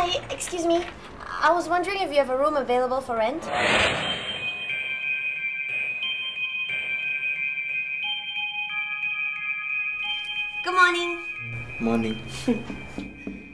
Hi, excuse me. I was wondering if you have a room available for rent. Good morning. Morning.